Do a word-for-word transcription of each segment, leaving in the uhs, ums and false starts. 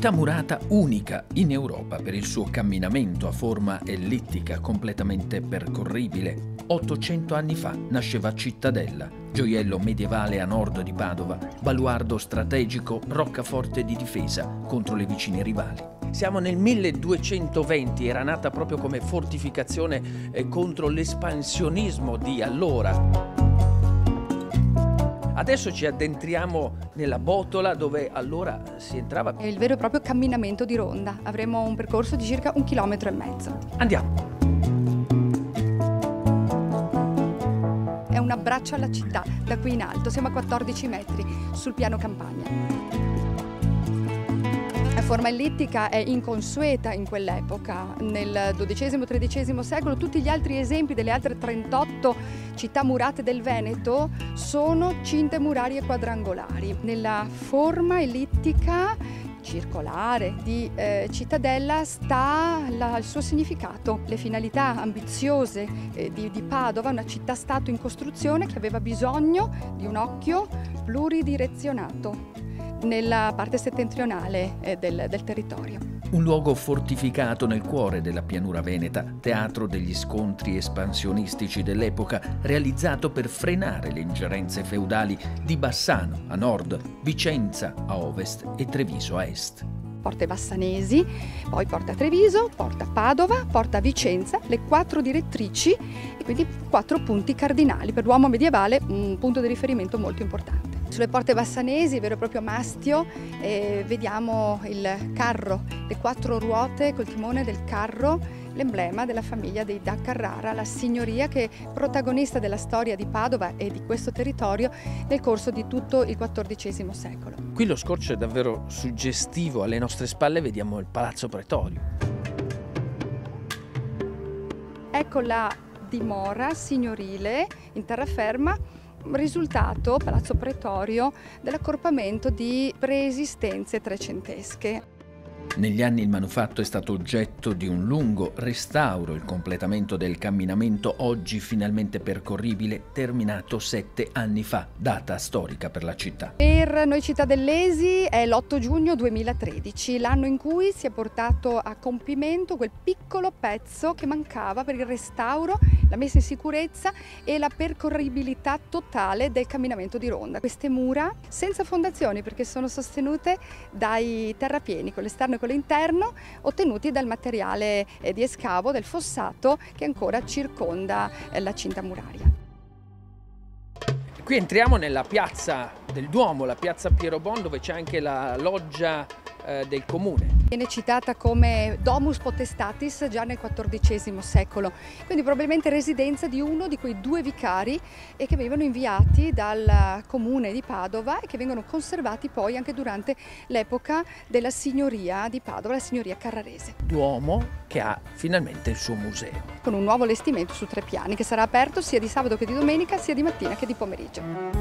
Città murata unica in Europa per il suo camminamento a forma ellittica completamente percorribile. ottocento anni fa nasceva Cittadella, gioiello medievale a nord di Padova, baluardo strategico, roccaforte di difesa contro le vicine rivali. Siamo nel milleduecentoventi, era nata proprio come fortificazione eh, contro l'espansionismo di allora. Adesso ci addentriamo nella botola dove allora si entrava. È il vero e proprio camminamento di ronda. Avremo un percorso di circa un chilometro e mezzo. Andiamo. È un abbraccio alla città da qui in alto. Siamo a quattordici metri sul piano campagna. La forma ellittica è inconsueta in quell'epoca. Nel dodicesimo tredicesimo secolo tutti gli altri esempi delle altre trentotto città murate del Veneto sono cinte murarie quadrangolari. Nella forma ellittica circolare di eh, Cittadella sta la, il suo significato, le finalità ambiziose eh, di, di Padova, una città-stato in costruzione che aveva bisogno di un occhio pluridirezionato nella parte settentrionale eh, del, del territorio. Un luogo fortificato nel cuore della pianura veneta, teatro degli scontri espansionistici dell'epoca, realizzato per frenare le ingerenze feudali di Bassano a nord, Vicenza a ovest e Treviso a est. Porte Bassanesi, poi Porta Treviso, Porta Padova, Porta Vicenza, le quattro direttrici e quindi quattro punti cardinali. Per l'uomo medievale un punto di riferimento molto importante. Sulle porte bassanesi, vero e proprio mastio, eh, vediamo il carro, le quattro ruote col timone del carro, l'emblema della famiglia dei da Carrara, la signoria che è protagonista della storia di Padova e di questo territorio nel corso di tutto il quattordicesimo secolo. Qui lo scorcio è davvero suggestivo, alle nostre spalle vediamo il Palazzo Pretorio. Ecco la dimora signorile in terraferma, risultato, Palazzo Pretorio, dell'accorpamento di preesistenze trecentesche. Negli anni il manufatto è stato oggetto di un lungo restauro, il completamento del camminamento oggi finalmente percorribile, terminato sette anni fa, data storica per la città. Per noi cittadellesi è l'otto giugno duemilatredici, l'anno in cui si è portato a compimento quel piccolo pezzo che mancava per il restauro, la messa in sicurezza e la percorribilità totale del camminamento di ronda. Queste mura senza fondazioni perché sono sostenute dai terrapieni con l'esterno e con l'interno, ottenuti dal materiale eh, di escavo del fossato che ancora circonda eh, la cinta muraria. Qui entriamo nella piazza del Duomo, la piazza Piero Bon, dove c'è anche la loggia eh, del comune. Viene citata come Domus Potestatis già nel quattordicesimo secolo, quindi probabilmente residenza di uno di quei due vicari e che venivano inviati dal comune di Padova e che vengono conservati poi anche durante l'epoca della signoria di Padova, la signoria carrarese. Duomo che ha finalmente il suo museo. Con un nuovo allestimento su tre piani che sarà aperto sia di sabato che di domenica, sia di mattina che di pomeriggio.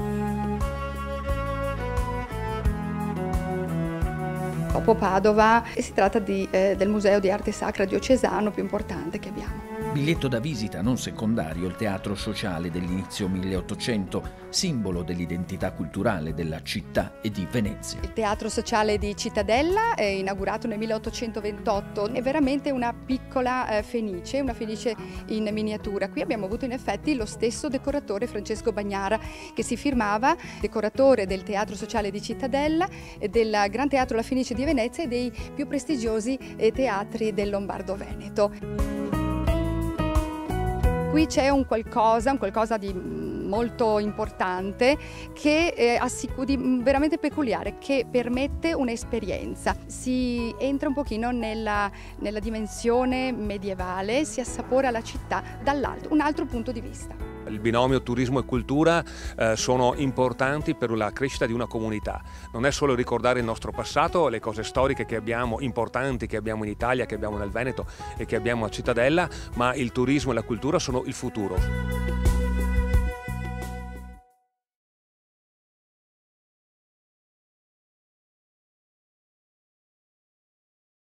Dopo Padova si tratta di, eh, del Museo di Arte Sacra Diocesano più importante che abbiamo. Biglietto da visita non secondario, il teatro sociale dell'inizio milleottocento, simbolo dell'identità culturale della città e di Venezia. Il teatro sociale di Cittadella è inaugurato nel milleottocentoventotto, è veramente una piccola eh, fenice, una fenice in miniatura. Qui abbiamo avuto in effetti lo stesso decoratore Francesco Bagnara che si firmava decoratore del teatro sociale di Cittadella, del Gran Teatro La Fenice di Venezia e dei più prestigiosi eh, teatri del Lombardo-Veneto. Qui c'è un qualcosa, un qualcosa di molto importante, che è di veramente peculiare, che permette un'esperienza. Si entra un pochino nella, nella dimensione medievale, si assapora la città dall'alto, un altro punto di vista. Il binomio turismo e cultura eh, sono importanti per la crescita di una comunità. Non è solo ricordare il nostro passato, le cose storiche che abbiamo, importanti che abbiamo in Italia, che abbiamo nel Veneto e che abbiamo a Cittadella, ma il turismo e la cultura sono il futuro.